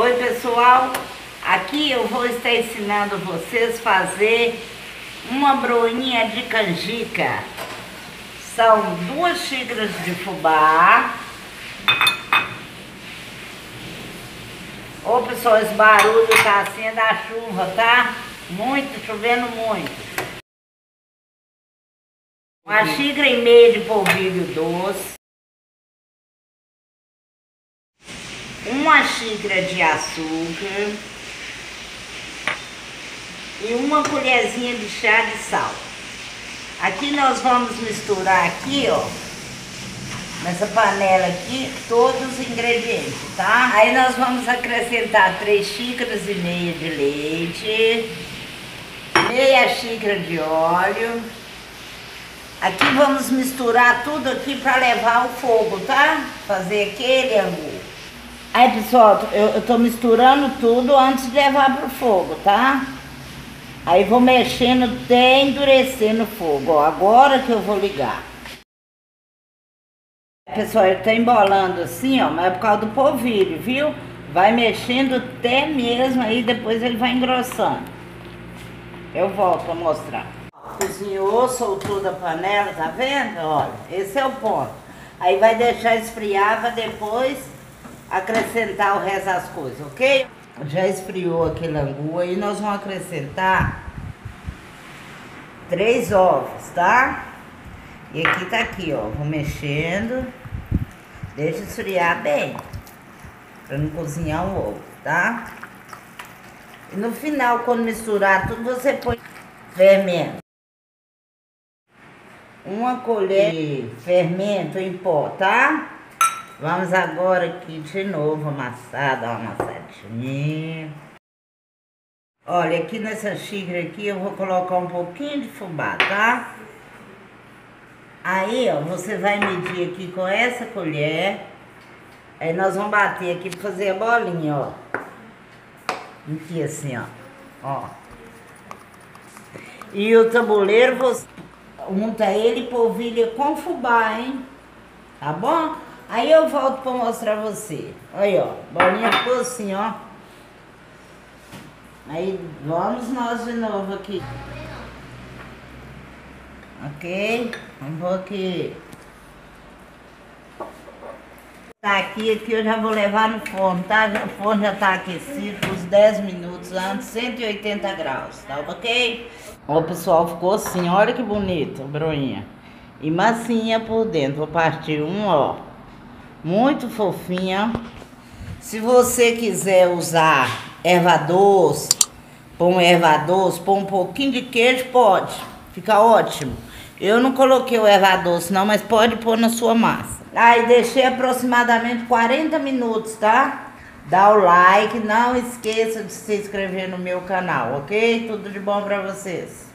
Oi pessoal, aqui eu vou estar ensinando vocês a fazer uma broinha de canjica. São 2 xícaras de fubá. Ô pessoal, esse barulho tá assim é da chuva, tá? Muito, chovendo muito. 1,5 xícara de polvilho doce. 1 xícara de açúcar e 1 colherzinha de chá de sal. Aqui nós vamos misturar aqui, ó, nessa panela aqui, todos os ingredientes, tá? Aí nós vamos acrescentar 3 xícaras e meia de leite, meia xícara de óleo. Aqui vamos misturar tudo aqui para levar ao fogo, tá? Fazer aquele angu. Aí pessoal, eu tô misturando tudo antes de levar pro fogo, tá? Aí vou mexendo até endurecer no fogo, ó, agora que eu vou ligar. Pessoal, eu tô embolando assim, ó, mas é por causa do polvilho, viu? Vai mexendo até mesmo, aí depois ele vai engrossando. Eu volto pra mostrar. Cozinhou, soltou da panela, tá vendo? Olha, esse é o ponto. Aí vai deixar esfriar pra depois acrescentar o resto das coisas, ok? Já esfriou aquele angu, aí nós vamos acrescentar 3 ovos, tá? E aqui tá aqui, ó, vou mexendo, deixa esfriar bem, pra não cozinhar o ovo, tá? E no final, quando misturar tudo, você põe fermento. 1 colher de fermento em pó, tá? Vamos agora aqui de novo amassar, dar uma amassadinha. Olha, aqui nessa xícara aqui eu vou colocar um pouquinho de fubá, tá? Aí, ó, você vai medir aqui com essa colher. Aí nós vamos bater aqui pra fazer a bolinha, ó. Aqui assim, ó. E o tabuleiro, você unta ele e polvilha com fubá, hein? Tá bom? Aí eu volto pra mostrar você. Aí, ó, bolinha ficou assim, ó. Aí, vamos nós de novo aqui. Ok? Vamos aqui. Tá aqui eu já vou levar no forno, tá? O forno já tá aquecido por uns 10 minutos antes, 180 graus, tá ok? Ó, pessoal, ficou assim, olha que bonito, broinha. E massinha por dentro, vou partir ó. Muito fofinha. Se você quiser usar erva doce, põe um pouquinho de queijo, pode. Fica ótimo. Eu não coloquei o erva doce não, mas pode pôr na sua massa. Aí deixei aproximadamente 40 minutos, tá? Dá o like, não esqueça de se inscrever no meu canal, ok? Tudo de bom pra vocês.